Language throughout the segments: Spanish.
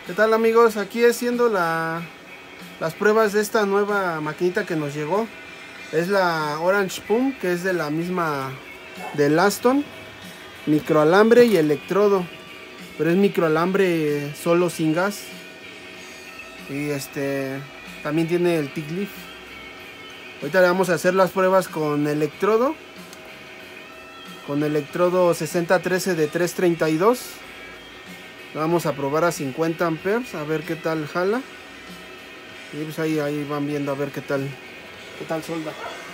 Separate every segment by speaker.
Speaker 1: ¿Qué tal, amigos? Aquí haciendo las pruebas de esta nueva maquinita que nos llegó. Es la Orange Pum, que es de la misma del Aston. Microalambre y electrodo, pero es microalambre solo sin gas. Y también tiene el tick lift. Ahorita le vamos a hacer las pruebas con electrodo. Con electrodo 6013 de 332. Vamos a probar a 50 amperes, a ver qué tal jala. Y pues ahí van viendo a ver qué tal solda.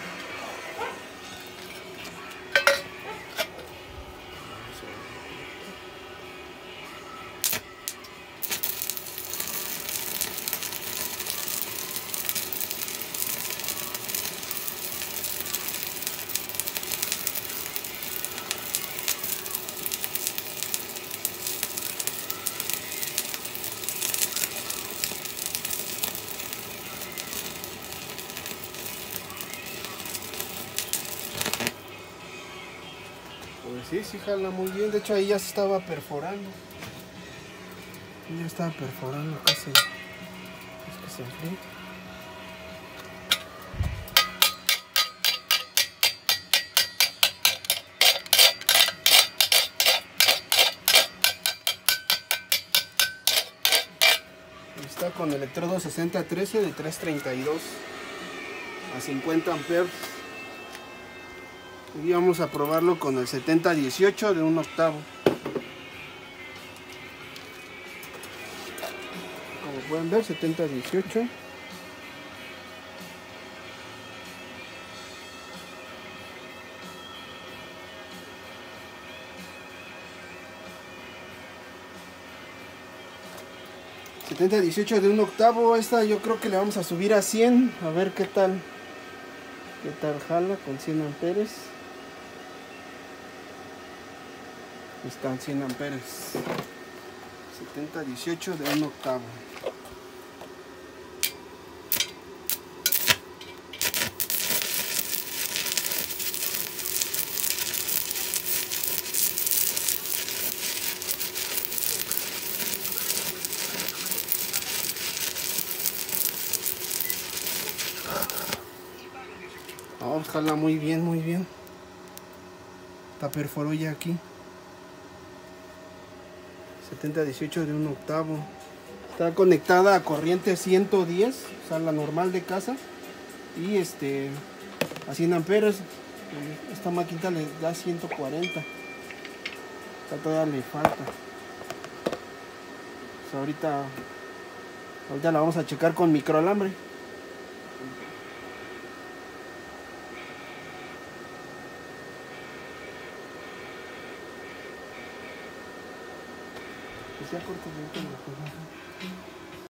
Speaker 1: Pues sí jala muy bien. De hecho ahí ya se estaba perforando. Ya estaba perforando casi. Es que se enfría. Está con electrodo 6013 de 332 a 50 amperes. Y vamos a probarlo con el 7018 de 1/8. Como pueden ver, 7018. De 1/8. Esta yo creo que le vamos a subir a 100. A ver qué tal jala con 100 amperes. Están 100 amperes. 7018 de 1/8. Vamos, jala muy bien, muy bien. Está perforó ya aquí. 7018 de 1/8. Está conectada a corriente 110, o sea, la normal de casa. Y a 100 amperes. Esta maquinita le da 140. Todavía le falta. Pues ahorita la vamos a checar con microalambre. Que sea corto.